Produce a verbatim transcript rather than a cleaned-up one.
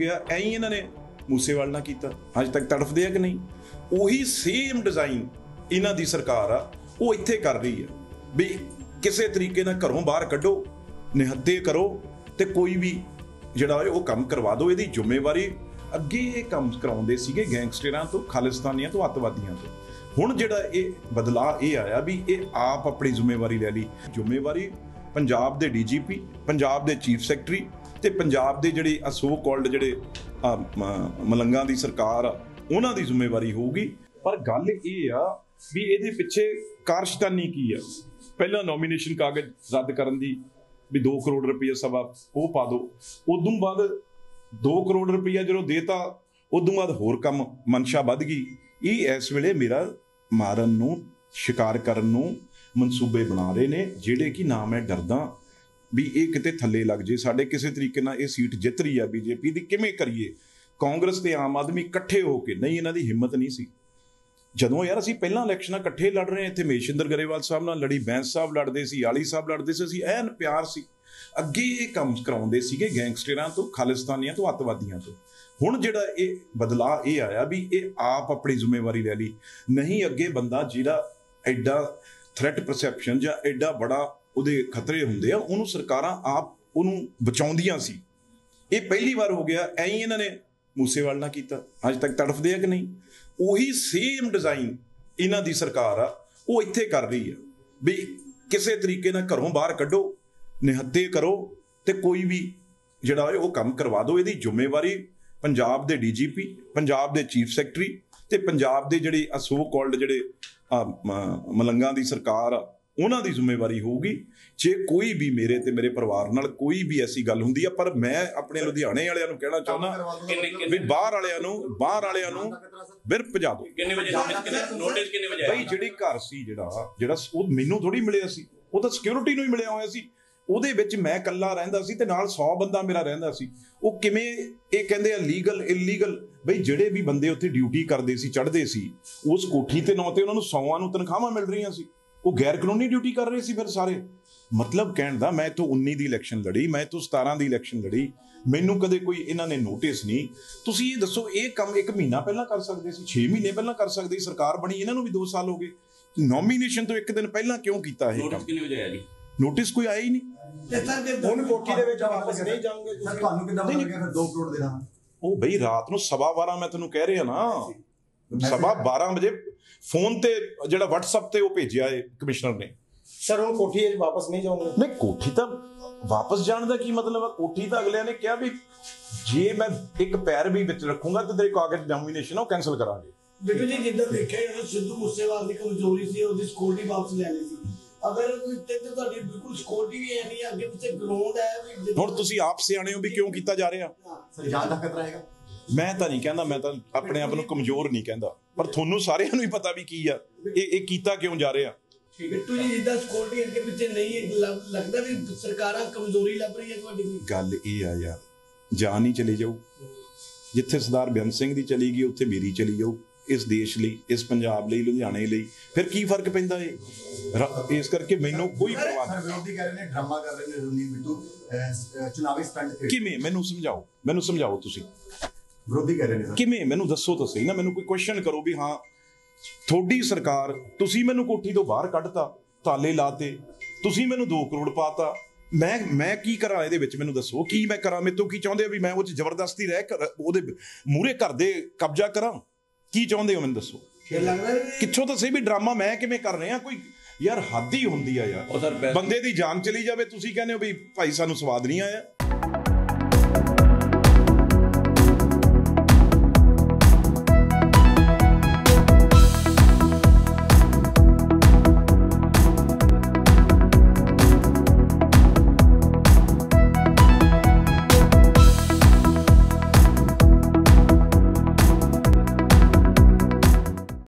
गया ऐ ही इन्होंने मूसेवाल ना कीता अज तक तड़फदे कि नहीं। उही सेम डिजाइन इन्हां दी सरकार आ वो इत्थे कर रही है भी किसी तरीके नाल घरों बाहर कड्डो निहत्ते करो ते कोई भी जिहड़ा है वो काम करवा दो। इहदी जिम्मेवारी अगे ये काम कराउंदे सीगे गैंगस्टरां तो खालिस्तानियां तो अतवादियां तो। हुण जिहड़ा ये बदलाव ये आया भी ये आप अपनी जिम्मेवारी ले ली। जिम्मेवारी पंजाब दे डी जी पी पंजाब दे चीफ सैकटरी ते पंजाब दे जिहड़े सो कॉल्ड जिहड़े मलंगां दी सरकार आ उन्हां दी जिम्मेवारी होगी। पर गल ये आ भी इहदे पिछे कारशतानी की आ। पहला नॉमीनेशन कागज रद्द करन दी भी दो करोड़ रुपया सवा वो पा दो, उदों बाद दो करोड़ रुपया जो देता उदों बाद होर कम मनशा वध गई। ये इस वेले मेरा मारन नूं शिकार करन नूं मनसूबे बना रहे ने जिहड़े कि ना मैं डरदा भी ये किते थल्ले लग जे। साडे किसी तरीके नाल ये सीट जित रही है बीजेपी दी, किवें करिए। कांग्रेस ते आम आदमी इकट्ठे होके नहीं, इन्हां दी हिम्मत नहीं सी। ਜਦੋਂ यार ਅਸੀਂ ਪਹਿਲਾਂ ਇਲੈਕਸ਼ਨਾਂ ਇਕੱਠੇ ਲੜ ਰਹੇ ਇੱਥੇ ਮਹੇਸ਼ਿੰਦਰ ਗਰੇਵਾਲ ਸਾਹਿਬ ਨਾਲ ਲੜੀ, ਬੈਂਸ ਸਾਹਿਬ ਲੜਦੇ ਸੀ, ਆਲੀ ਸਾਹਿਬ ਲੜਦੇ ਸੀ, ਅਸੀਂ ਐਨ ਪਿਆਰ ਸੀ। ਅੱਗੇ ਇਹ ਕੰਮ ਕਰਾਉਂਦੇ ਸੀਗੇ ਗੈਂਗਸਟਰਾਂ ਤੋਂ, ਖਾਲਿਸਤਾਨੀਆਂ ਤੋਂ, ਅੱਤਵਾਦੀਆਂ ਤੋਂ। ਹੁਣ ਜਿਹੜਾ ਇਹ ਬਦਲਾਅ ਇਹ ਆਇਆ ਵੀ ਇਹ ਆਪ ਆਪਣੀ ਜ਼ਿੰਮੇਵਾਰੀ ਲੈ ਲਈ। ਨਹੀਂ ਅੱਗੇ ਬੰਦਾ ਜਿਹੜਾ ਐਡਾ ਥ੍ਰੈਟ ਪਰਸੈਪਸ਼ਨ ਜਾਂ ਐਡਾ ਬੜਾ ਉਹਦੇ ਖਤਰੇ ਹੁੰਦੇ ਆ ਉਹਨੂੰ ਸਰਕਾਰਾਂ ਆਪ ਉਹਨੂੰ ਬਚਾਉਂਦੀਆਂ ਸੀ। ਇਹ ਪਹਿਲੀ ਵਾਰ ਹੋ ਗਿਆ ਐਂ ਹੀ ਇਹਨਾਂ ਨੇ मूसेवाल ना कीता अज तक तड़फदे कि नहीं। उही सेम डिजाइन इन्हां दी सरकार आ वो इत्थे कर रही है भी किसी तरीके नाल घरों बाहर कड्डो निहत्ते करो ते कोई भी जिहड़ा है वो काम करवा दो। इहदी जिम्मेवारी पंजाब दे डी जी पी पंजाब दे चीफ सैकटरी ते पंजाब दे जिहड़े सो कॉल्ड जिहड़े मलंगां दी सरकार आ उन्हां दी जिम्मेवारी होगी। जे कोई भी मेरे ते मेरे परिवार नाल कोई भी ऐसी गल हुंदी है। पर मैं अपने लुधियाणे वालियां नूं कहना चाहुंदा भी बाहर वालियां नूं बाहर वालियां नूं बिर भजा दो। किन्ने वजे नोटिस किन्ने वजे भाई जिहड़ी घर सी जिहड़ा जिहड़ा ਉਹ ਮੈਨੂੰ ਥੋੜੀ ਮਿਲਿਆ ਸੀ, ਉਹ ਤਾਂ ਸਿਕਿਉਰਿਟੀ ਨੂੰ ਹੀ ਮਿਲਿਆ ਹੋਇਆ ਸੀ। ਉਹਦੇ ਵਿੱਚ ਮੈਂ ਇਕੱਲਾ ਰਹਿੰਦਾ ਸੀ ਤੇ ਨਾਲ ਸੌ ਬੰਦਾ ਮੇਰਾ ਰਹਿੰਦਾ ਸੀ। ਉਹ ਕਿਵੇਂ ਇਹ ਕਹਿੰਦੇ ਆ ਲੀਗਲ ਇਲੀਗਲ। ਬਈ ਜਿਹੜੇ ਵੀ ਬੰਦੇ ਉੱਥੇ ਡਿਊਟੀ ਕਰਦੇ ਸੀ ਚੜ੍ਹਦੇ ਸੀ ਉਸ ਕੋਠੀ ਤੇ ਨਾਂ ਤੇ ਉਹਨਾਂ ਨੂੰ ਸੌਆਂ ਨੂੰ ਤਨਖਾਹਾਂ ਮਿਲ ਰਹੀਆਂ ਸੀ। ਉਹ ਗੈਰ ਕਾਨੂੰਨੀ ਡਿਊਟੀ ਕਰ ਰਹੇ ਸੀ ਫਿਰ ਸਾਰੇ। ਮਤਲਬ ਕਹਿਣ ਦਾ ਮੈਂ ਇੱਥੋਂ ਉੱਨੀ ਦੀ ਇਲੈਕਸ਼ਨ ਲੜੀ, ਮੈਂ ਇੱਥੋਂ ਸਤਾਰਾਂ ਦੀ ਇਲੈਕਸ਼ਨ ਲੜੀ, ਮੈਨੂੰ ਕਦੇ ਕੋਈ ਇਹਨਾਂ ਨੇ ਨੋਟਿਸ ਨਹੀਂ। ਤੁਸੀਂ ਇਹ ਦੱਸੋ ਇਹ ਕੰਮ ਇੱਕ ਮਹੀਨਾ ਪਹਿਲਾਂ ਕਰ ਸਕਦੇ ਸੀ, ਛੇ ਮਹੀਨੇ ਪਹਿਲਾਂ ਕਰ ਸਕਦੇ ਸੀ। ਸਰਕਾਰ ਬਣੀ ਇਹਨਾਂ ਨੂੰ ਵੀ ਦੋ ਸਾਲ ਹੋ ਗਏ। ਨੋਮੀਨੇਸ਼ਨ ਤੋਂ ਇੱਕ ਦਿਨ ਪਹਿਲਾਂ ਕਿਉਂ ਕੀਤਾ ਇਹ ਕੰਮ? ਕਿੰਨੇ ਵਜੇ ਆਇਆ ਜੀ ਨੋਟਿਸ? ਕੋਈ ਆਇਆ ਹੀ ਨਹੀਂ। ਹੁਣ ਕੋਠੀ ਦੇ ਵਿੱਚ ਵਾਪਸ ਨਹੀਂ ਜਾਓਗੇ ਤੁਹਾਨੂੰ ਕਿੱਦਾਂ ਪਤਾ ਲੱਗਿਆ ਫਿਰ ਦੋ ਕਰੋੜ ਦੇਣਾ? ਉਹ ਬਈ ਰਾਤ ਨੂੰ ਸਵਾ ਬਾਰਾਂ ਮੈਂ ਤੈਨੂੰ ਕਹਿ ਰਿਹਾ ਨਾ, ਸਵਾ ਬਾਰਾਂ ਵਜੇ ਫੋਨ ਤੇ ਜਿਹੜਾ WhatsApp ਤੇ ਉਹ ਭੇਜਿਆ ਹੈ ਕਮਿਸ਼ਨਰ ਨੇ। ਸਰ ਹੁਣ ਕੋਠੀ ਵਿੱਚ ਵਾਪਸ ਨਹੀਂ ਜਾਓਗੇ? ਨਹੀਂ ਕੋਠੀ ਤਾਂ ਵਾਪਸ ਜਾਣ ਦਾ ਕੀ ਮਤਲਬ ਹੈ? ਕੋਠੀ ਤਾਂ ਅਗਲਿਆਂ ਨੇ ਕਿਹਾ ਵੀ ਜੇ ਮੈਂ ਇੱਕ ਪੈਰ ਵੀ ਵਿੱਚ ਰੱਖੂੰਗਾ ਤੇ ਤੇਰੇ ਕਾਗਜ਼ ਨੋਮੀਨੇਸ਼ਨ ਉਹ ਕੈਂਸਲ ਕਰਾਂਗੇ। ਬਿੱਟੂ ਜੀ ਜਿੱਦਾਂ ਦੇਖਿਆ ਜਦੋਂ ਸਿੱਧੂ ਮੂਸੇਵਾਲ ਦੀ ਕਮਜ਼ੋਰੀ ਸੀ ਉਹਦੀ ਸਿਕਿਉਰਿਟੀ ਵਾਪਸ ਲੈ ਲਈ ਸੀ। ਅਗਰ ਤੇ ਤੁਹਾਡੀ ਬਿਲਕੁਲ ਸਿਕਿਉਰਿਟੀ ਵੀ ਹੈ ਨਹੀਂ, ਅੱਗੇ ਪਿੱਛੇ ਗਰਾਊਂਡ ਹੈ ਵੀ। ਹੁਣ ਤੁਸੀਂ ਆਪ ਸਿਆਣੇ ਹੋ ਵੀ ਕਿਉਂ ਕੀਤਾ ਜਾ ਰਿਹਾ। ਸਰ ਜਾਨ ਦਾ ਖਤਰਾ ਹੈਗਾ। ਮੈਂ ਤਾਂ ਨਹੀਂ ਕਹਿੰਦਾ, ਮੈਂ ਤਾਂ ਆਪਣੇ ਆਪ ਨੂੰ ਕਮਜ਼ੋਰ ਨਹੀਂ ਕਹਿੰਦਾ, ਪਰ ਤੁਹਾਨੂੰ ਸਾਰਿਆਂ ਨੂੰ ਹੀ ਪਤਾ ਵੀ ਕੀ ਆ ਇਹ ਇਹ ਕੀਤਾ ਕਿਉਂ ਜਾ ਰਿਹਾ। ਬਿੱਟੂ ਜੀ ਜਿੱਦਾਂ ਸਿਕਿਉਰਿਟੀ ਅੱਗੇ ਪਿੱਛੇ ਨਹੀਂ ਲੱਗਦਾ ਵੀ ਸਰਕਾਰਾਂ ਕਮਜ਼ੋਰੀ ਲੱਭ ਰਹੀ ਹੈ ਤੁਹਾਡੀ ਕੋਈ? ਗੱਲ ਇਹ ਆ ਯਾਰ ਜਾਨ ਹੀ ਚਲੀ ਜਾਊ। ਜਿੱਥੇ ਸਰਦਾਰ ਬੇਅੰਤ ਸਿੰਘ ਦੀ ਚਲੀ ਗਈ ਉੱਥੇ ਮੇਰੀ ਚਲੀ ਜਾਊ। ਇਸ ਦੇਸ਼ ਲਈ, ਇਸ ਪੰਜਾਬ ਲਈ, ਲੁਧਿਆਣੇ ਲਈ ਫਿਰ ਕੀ ਫਰਕ ਪੈਂਦਾ ਏ? ਇਸ ਕਰਕੇ ਮੈਨੂੰ ਕੋਈ ਪਰਵਾਹ ਨਹੀਂ। ਵਿਰੋਧੀ ਕਹਿ ਰਹੇ ਨੇ ਡਰਾਮਾ ਕਰ ਰਹੇ ਨੇ ਰਣਜੀਤ ਬਿੱਟੂ ਚੁਣਾਵੀ ਸਟੰਟ। ਕਿਵੇਂ? ਮੈਨੂੰ ਸਮਝਾਓ, ਮੈਨੂੰ ਸਮਝਾਓ ਤੁਸੀਂ। ਵਿਰੋਧੀ ਕਹਿ ਰਹੇ ਨੇ ਕਿਵੇਂ? ਮੈਨੂੰ ਦੱਸੋ ਤਾਂ ਸਹੀ ਨਾ। ਮੈਨੂੰ ਕੋਈ ਕੁਐਸਚਨ ਕਰੋ ਵੀ ਹਾਂ ਤੁਹਾਡੀ ਸਰਕਾਰ, ਤੁਸੀਂ ਮੈਨੂੰ ਕੋਠੀ ਤੋਂ ਬਾਹਰ ਕੱਢਤਾ, ਤਾਲੇ ਲਾਤੇ, ਤੁਸੀਂ ਮੈਨੂੰ ਦੋ ਕਰੋੜ ਪਾਤਾ, ਮੈਂ ਮੈਂ ਕੀ ਕਰਾਂ ਇਹਦੇ ਵਿੱਚ? ਮੈਨੂੰ ਦੱਸੋ ਕੀ ਮੈਂ ਕਰਾਂ? ਮੇਰੇ ਤੋਂ ਕੀ ਚਾਹੁੰਦੇ ਹੋ ਵੀ ਮੈਂ ਉਹ 'ਚ ਜ਼ਬਰਦਸਤੀ ਰਹਿ ਕਰ ਉਹਦੇ ਮੂਹਰੇ ਘਰ ਦੇ ਕਬਜ਼ਾ ਕਰਾਂ? ਕੀ ਚਾਹੁੰਦੇ ਹੋ ਮੈਨੂੰ ਦੱਸੋ? ਕਿੱਥੋਂ ਤਾਂ ਸਹੀ ਵੀ ਡਰਾਮਾ ਮੈਂ ਕਿਵੇਂ ਕਰ ਰਿਹਾ? ਕੋਈ ਯਾਰ ਹੱਦ ਹੀ ਹੁੰਦੀ ਆ ਯਾਰ। ਬੰਦੇ ਦੀ ਜਾਨ ਚਲੀ ਜਾਵੇ ਤੁਸੀਂ ਕਹਿੰਦੇ ਹੋ ਵੀ ਭਾਈ ਸਾਨੂੰ ਸਵਾਦ ਨਹੀਂ ਆਇਆ।